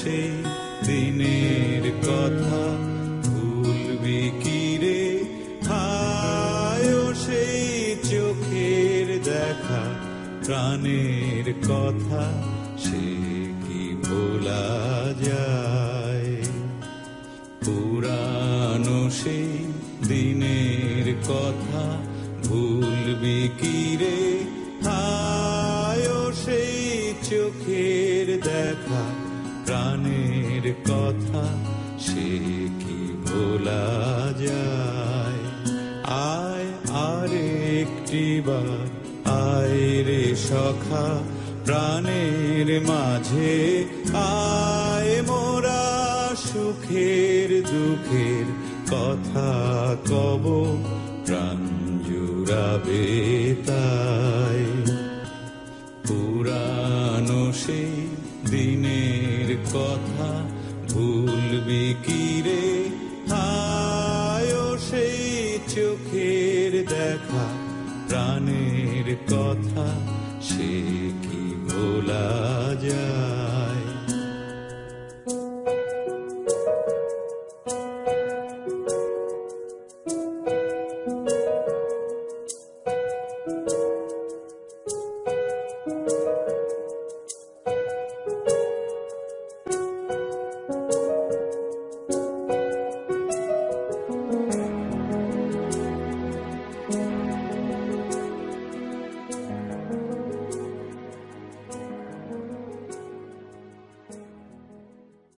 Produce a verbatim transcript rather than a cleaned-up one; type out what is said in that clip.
সেই দিনের কথা ভুলবি কি রে? হায় ও সেই চোখের দেখা, প্রাণের কথা সে কি ভোলা যায়? পুরানো সেই দিনের কথা ভুলবি কি রে? হায় ও সেই চোখের দেখা, প্রাণের কথা সে কি ভোলা যায়? আয় আর একটি বার আয় রে সখা, প্রাণের মাঝে আয়, মোরা সুখের দুঃখের কথা কব, প্রাণ জুড়াবে তাই। পুরানো সেই দিনের কথা ভুলবি কি রে?